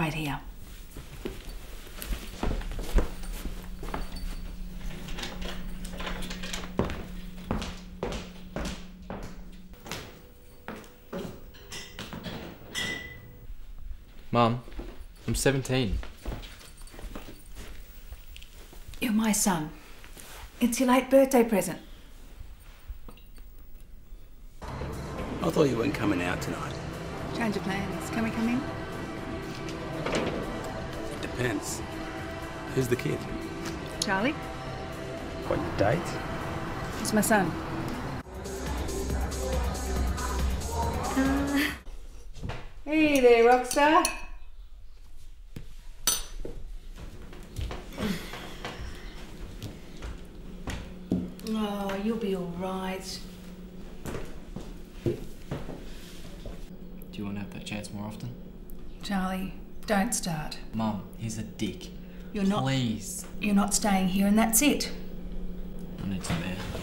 wait here. Mum, I'm 17. You're my son. It's your late birthday present. I thought you weren't coming out tonight. Change of plans. Can we come in? It depends. Who's the kid? Charlie? What, your date? It's my son. Hey there, Rockstar. Oh, you'll be all right. Do you want to have that chance more often? Charlie, don't start. Mum, he's a dick. You're not. Please. You're not staying here, and that's it. I need some air.